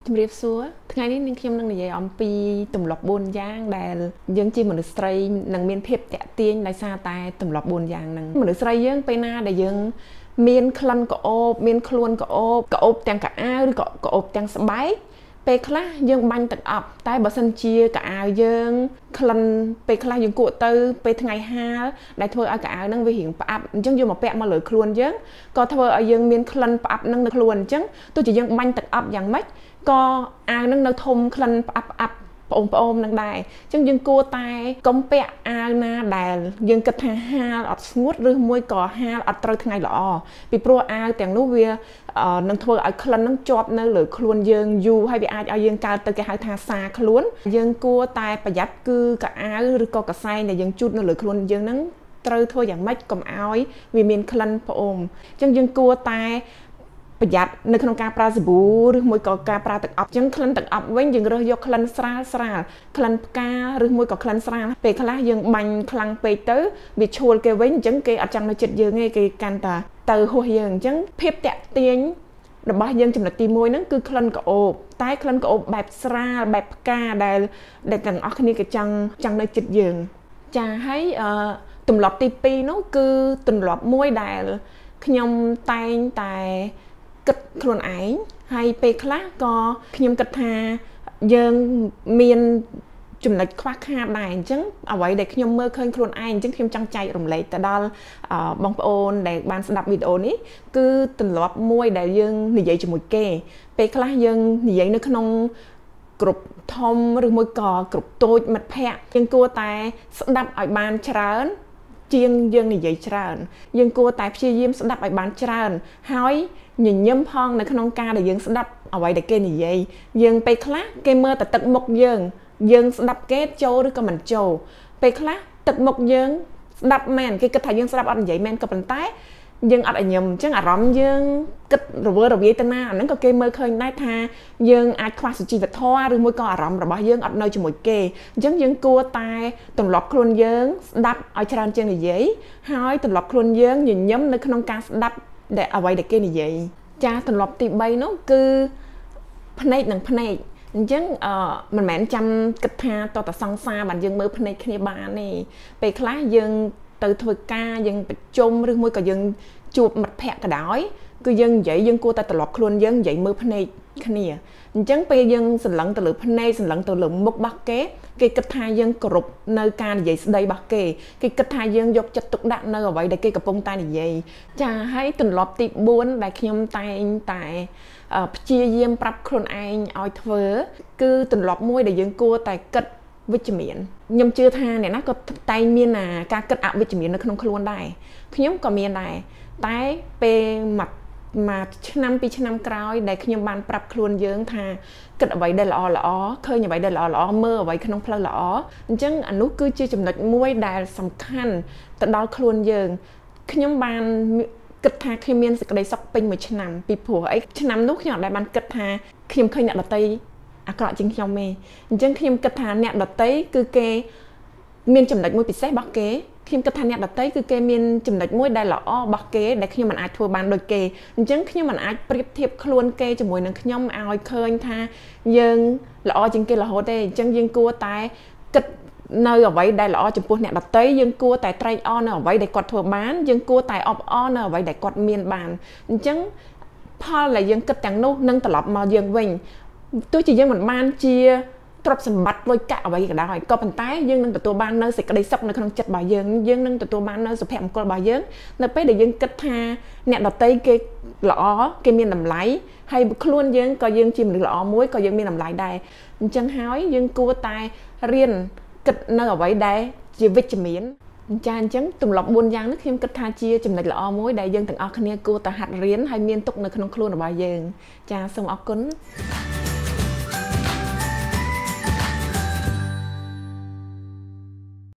ជំរាបសួរថ្ងៃនេះនាងខ្ញុំនឹងនិយាយអំពីទម្លាប់4យ៉ាងដែលយើងជាមនុស្សស្រីនឹងមានភាពតាក់ទាញដោយសារតែទម្លាប់4យ៉ាងហ្នឹងមនុស្សស្រីយើងពេលណាដែលយើងមានក្លិនក្អូបមានខ្លួនក្អូបទាំងកៅអៅឬក៏ក្អូបទាំងស្បែកពេលខ្លះយើងបាញ់ទឹកអប់តែបើសិនជាកៅអៅយើងក្លិនពេលខ្លះយើងគក់ទៅពេលថ្ងៃហាលដែលធ្វើឲ្យកៅអៅហ្នឹងវារៀងផ្អាប់អញ្ចឹងយកមកពាក់មកលើខ្លួនយើងក៏ធ្វើឲ្យយើងមានក្លិនផ្អាប់ហ្នឹងនៅខ្លួនអញ្ចឹងទោះជាយើងបាញ់ទឹកអប់យ៉ាងម៉េចក៏អាវនឹងនៅធំក្លិនផ្អាប់ប្អូននឹងដែរអញ្ចឹងយើងគួរតែកុំពាក់អាវណាដែលយើងគិតថាហាលអត់ស្ងួតឬមួយក៏ហាលអត់ត្រូវថ្ងៃល្អពីព្រោះអាវទាំងនោះវានឹងធ្វើឲ្យក្លិននឹងជាប់នៅលើខ្លួនយើងយូរហើយវាអាចឲ្យយើងកើតទៅគេហៅថាសាខ្លួនយើងគួរតែប្រយ័ត្នគឺកៅអៅឬក៏កសែងដែលយើងជូតនៅលើខ្លួនយើងហ្នឹងត្រូវធ្វើយ៉ាងម៉េចកុំឲ្យវាមានក្លិនផ្អូមអញ្ចឹងយើងគួរតែប្រយ័ត្ននៅក្នុងការប្រើសាប៊ូឬមួយក៏ការប្រើទឹកអប់អញ្ចឹងក្លិនទឹកអប់វិញយើងរើសយកក្លិនស្រាលក្លិនផ្កាឬមួយក៏ក្លិនស្រាលពេលខ្លះយើងបាញ់ខ្លាំងពេកទៅវាឈួលគេវិញអញ្ចឹងគេអត់ចង់នៅចិត្តយើងទេគេកាន់តែទៅហួសយើងអញ្ចឹងភាពតាក់ទាញរបស់យើងចំណុចទី1ហ្នឹងគឺក្លិនក្អូបតែក្លិនក្អូបបែបស្រាលបែបផ្កាដែលទាំងអស់គ្នាគេចង់នៅចិត្តយើងចាហើយទម្លាប់ទី2នោះគឺទម្លាប់មួយដែលខ្ញុំតែងតែគិតខ្លួនឯងហើយពេលខ្លះក៏ខ្ញុំគិតថាយើងមានចំណុចខ្វះខាតដែរអញ្ចឹងអ្វីដែលខ្ញុំមើលឃើញខ្លួនឯងអញ្ចឹងខ្ញុំចង់ចែករំលែកទៅដល់បងប្អូនដែលបានស្ដាប់វីដេអូនេះគឺទម្លាប់មួយដែលយើងនិយាយជាមួយគេពេលខ្លះយើងនិយាយនៅក្នុងក្រុមធំឬមួយក៏ក្រុមតូចមិត្តភ័ក្តិយើងគួរតែស្ដាប់ឲ្យបានច្រើនជាងយើងនិយាយច្រើនយើងគួរតែព្យាយាមស្ដាប់ឲ្យបានច្រើនហើយញញឹមផងនៅក្នុងការដែលយើងស្ដាប់អ្វីដែលគេនិយាយយើងពេលខ្លះគេមើលតែទឹកមុខយើងស្ដាប់គេចូលឬក៏មិនចូលពេលខ្លះទឹកមុខយើងស្ដាប់មែនគេគិតថាយើងស្ដាប់អត់និយាយមែនក៏ប៉ុន្តែយើងអត់ញញឹមអញ្ចឹងអារម្មណ៍យើងគិតរវើរវាយទៅណាអាហ្នឹងក៏គេមើលឃើញដែរថាយើងអាចខ្វះសុជីវធម៌ឬមួយក៏អារម្មណ៍របស់យើងអត់នៅជាមួយគេអញ្ចឹងយើងគួរតែទម្លាប់ខ្លួនយើងស្ដាប់ឲ្យច្រើនជាងនិយាយហើយទម្លាប់ខ្លួនយើងញញឹមនៅក្នុងការស្ដាប់ដែលអ្វីដែលគេនិយាយចាទម្លាប់ទី3នោះគឺភ្នែកនឹងភ្នែកអញ្ចឹងមិនមែនចាំគិតថាតតសង្សារបានយើងមើលភ្នែកគ្នាបានទេពេលខ្លះយើងទៅធ្វើការយើងប្រជុំឬមួយក៏យើងជួបមិត្តភ័ក្តិក៏ដោយគឺយើងនិយាយយើងគួរតែត្រឡប់ខ្លួនយើងនិយាយមើលភ្នែកគ្នាអញ្ចឹងពេលយើងសន្លឹងទៅលើភ្នែកសន្លឹងទៅលើមុខរបស់គេគិតថាយើងគោរពនៅការនិយាយស្ដីរបស់គេគិតថាយើងយកចិត្តទុកដាក់នៅអ្វីដែលគេកំពុងតែនិយាយចាហើយទម្លាប់ទី4ដែលខ្ញុំតែងតែព្យាយាមប្រាប់ខ្លួនឯងឲ្យធ្វើគឺទម្លាប់មួយដែលយើងគួរតែគិតវិជ្ជមានខ្ញុំជឿថាអ្នកណាក៏តែងមានការគិតអវិជ្ជមាននៅក្នុងខ្លួនដែរខ្ញុំក៏មានដែរតែពេលមួយឆ្នាំ2ឆ្នាំក្រោយដែលខ្ញុំបានប្រាប់ខ្លួនយើងថាគិតអ្វីដែលល្អឃើញអ្វីដែលល្អមើលអ្វីក្នុងផ្លូវល្អអញ្ចឹងអានោះគឺជាចំណុចមួយដែលសំខាន់ទៅដល់ខ្លួនយើងខ្ញុំបានគិតថាខ្ញុំមានសេចក្តីសុខពេញមួយឆ្នាំពីព្រោះអីឆ្នាំនោះខ្ញុំអត់ដែលបានគិតថាខ្ញុំឃើញអ្នកដទៃអាក្រក់ជាងខ្ញុំទេអញ្ចឹងខ្ញុំគិតថាអ្នកដទៃគឺគេមានចំណុចមួយពិសេសរបស់គេខ្ញុំគិតថាអ្នកដទៃគឺគេមានចំណុចមួយដែលល្អរបស់គេដែលខ្ញុំមិនអាចធ្វើបានដូចគេអញ្ចឹងខ្ញុំមិនអាចប្រៀបធៀបខ្លួនគេជាមួយនឹងខ្ញុំឲ្យឃើញថាយើងល្អជាងគេរហូតទេអញ្ចឹងយើងគួរតែគិតនៅអ្វីដែលល្អចំពោះអ្នកដទៃយើងគួរតែត្រេកអរនៅអ្វីដែលគាត់ធ្វើបានយើងគួរតែអបអរនៅអ្វីដែលគាត់មានបានអញ្ចឹងផលដែលយើងគិតទាំងនោះនឹងត្រឡប់មកយើងវិញទោះជាយើងមិនបានជាទ្រព្យសម្បត្តិលុយកាក់អ្វីក៏ដោយក៏ប៉ុន្តែយើងនឹងទទួលបាននៅសេចក្តីសុខនៅក្នុងចិត្តរបស់យើងនឹងទទួលបាននៅសុភមង្គលរបស់យើងនៅពេលដែលយើងគិតថាអ្នកដទៃគេល្អគេមានតម្លៃហើយខ្លួនយើងក៏យើងជាមនុស្សល្អមួយក៏យើងមានតម្លៃដែរអញ្ចឹងហើយយើងគួរតែរៀនគិតនៅអ្វីដែលជាវិជ្ជមានចាអញ្ចឹងទម្លាប់4យ៉ាងនេះខ្ញុំគិតថាជាចំណុចល្អមួយដែលយើងទាំងអស់គ្នាគួរតែហាត់រៀនហើយមានទុកនៅក្នុងខ្លួនរបស់យើងចាសូមអរគុណ